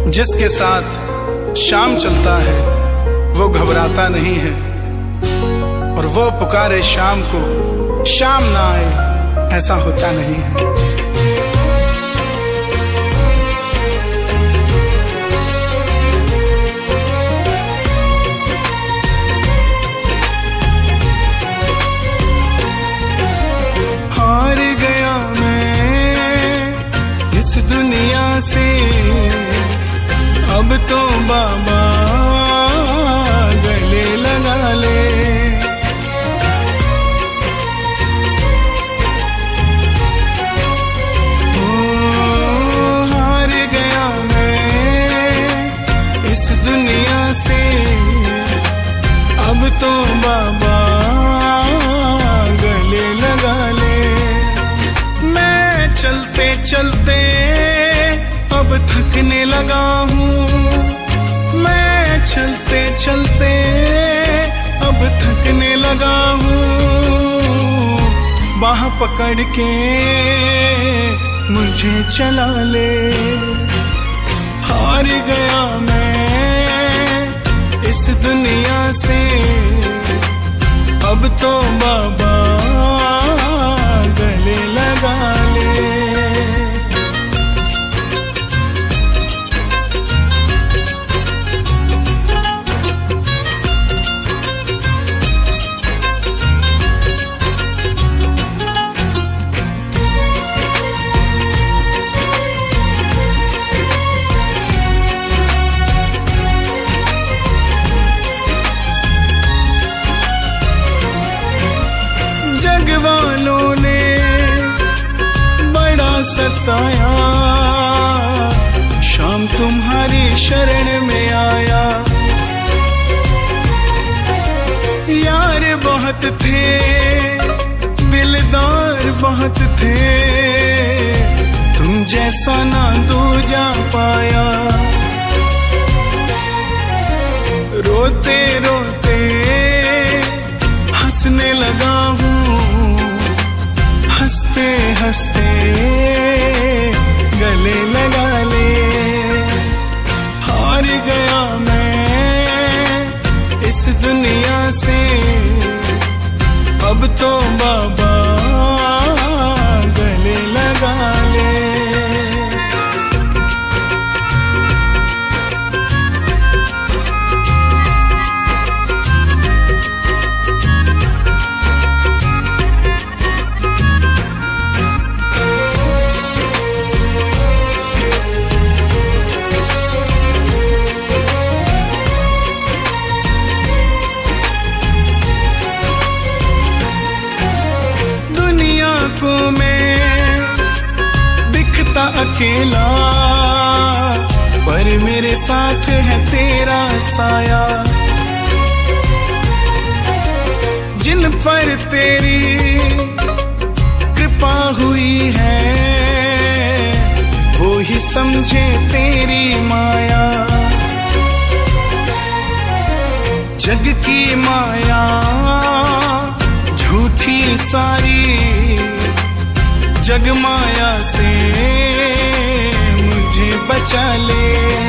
जिसके साथ शाम चलता है वो घबराता नहीं है, और वो पुकारे शाम को शाम ना आए ऐसा होता नहीं है। हार गया मैं इस दुनिया से, अब तो बाबा गले लगा ले। हार गया मैं इस दुनिया से, अब तो बाबा गले लगा ले। मैं चलते चलते अब थकने लगा हूँ, मैं चलते चलते अब थकने लगा हूँ। बाह पकड़ के मुझे चला ले। हार गया मैं इस दुनिया से, अब तो बाबा गले लगा ले। वालों ने बड़ा सताया, शाम तुम्हारी शरण में आया। यार बहुत थे, दिलदार बहुत थे, तुम जैसा ना दूजा पाया। रोते रोते हंसने लगा हूँ, हंसते हंसते गले लगा ले। हार गया मैं इस दुनिया से, अब तो बाबा गले लगा ले। को मैं दिखता अकेला, पर मेरे साथ है तेरा साया। जिन पर तेरी कृपा हुई है, वो ही समझे तेरी माया। जग की माया झूठी सारी, जग माया से मुझे बचा ले।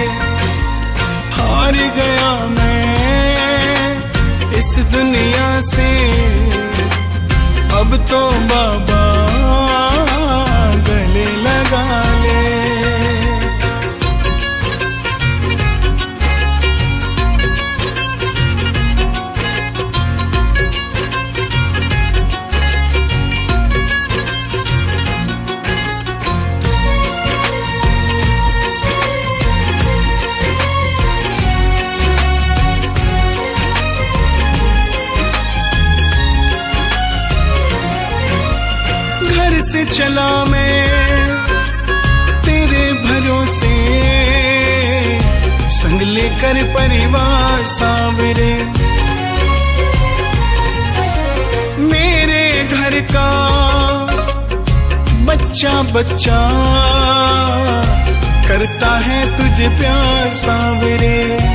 हार गया मैं इस दुनिया से, अब तो बाबा गले लगा ले। से चला मैं तेरे भरोसे, संग लेकर परिवार सावरे। मेरे घर का बच्चा बच्चा करता है तुझे प्यार सावरे।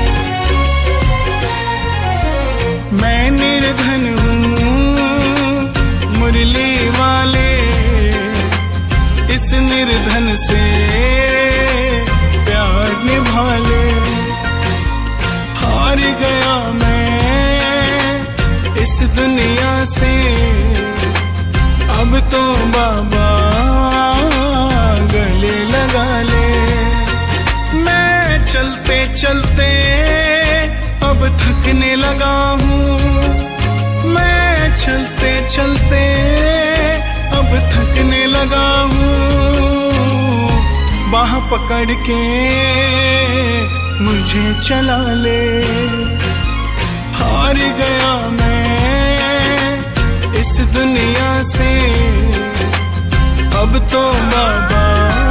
मैं निर्धन हूँ मुरली वाले, इस निर्धन से प्यार निभा दुनिया से अब तो बाबा गले लगा ले। मैं चलते चलते अब थकने लगा हूँ, मैं चलते चलते अब थकने लगा हूँ। बाह पकड़ के मुझे चला ले, हार गया मैं इस दुनिया से अब तो बाबा